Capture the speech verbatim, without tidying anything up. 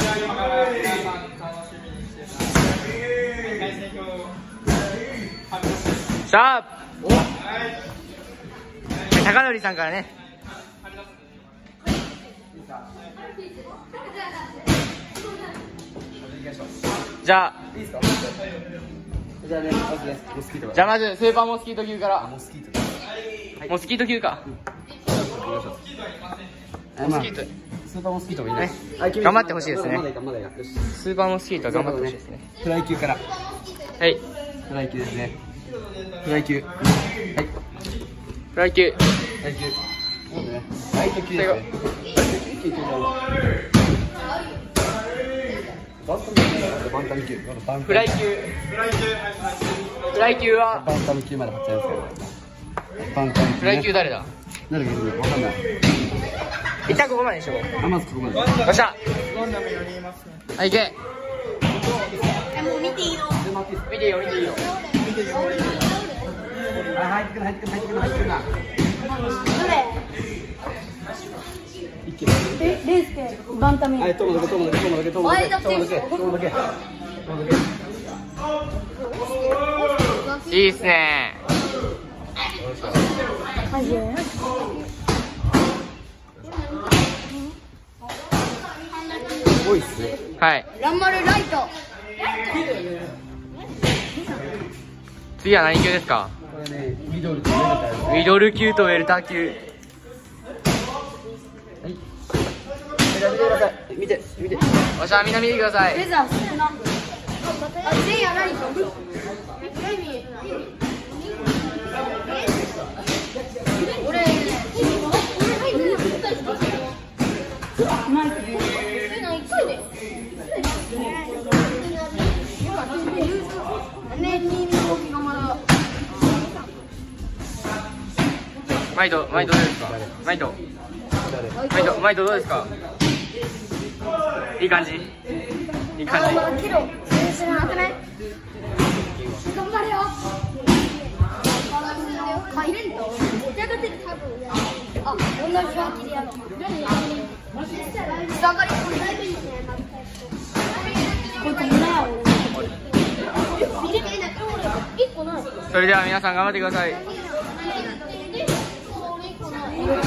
今から皆さん楽しみにしてた対戦表を発表します。 さあ、高則さんからね。じゃあ、いいですか？じゃあね、まずね、モスキート。じゃあまずスーパーモスキート級から。モスキート。モスキート級か。モスキート。スーパーモスキートもいいね。頑張ってほしいですね。スーパーモスキート頑張ってほしいですね。フライ級から。はい。フライ級ですね。フライ級。はい。フライ級。フライ級。ライト級ですね。バンタム級。フライ級。フライ級はバンタム級まで貼っちゃいますけど。バンタム級。フライ級誰だ？誰がいるの？わかんない。一旦ここまでにしよう。あ、まずここまで。よっしゃ。はい、行け。もう見ていいの？見ていいよ、見ていいよ。あ、入ってくる、入ってくる、入ってくる、入ってくるな。どれ？ え、レースケバンタム。はい、トモだけ、トモだけ、トモだけ、トモだけ、トモだけ、トモだけ、トモだけ。 いいっすね。 マジで？ すごいっすね。はい。 ランマルライト。 次は何級ですか？ これね、ミドルとウェルター。 ミドル級とウェルター級。 見て、見て。 おっしゃ、みんな見てください。 レザー少な。あ、レイヤーライト。俺、マイクで。 マイト、マイトどうですか？マイト。マイト、マイトどうですか？いい感じ。いい感じ。 頑張れよ。入れんと。あ、同じワーキでやろう。下がりこれだいぶいいね。これ止めないよ。 それでは皆さん頑張ってください。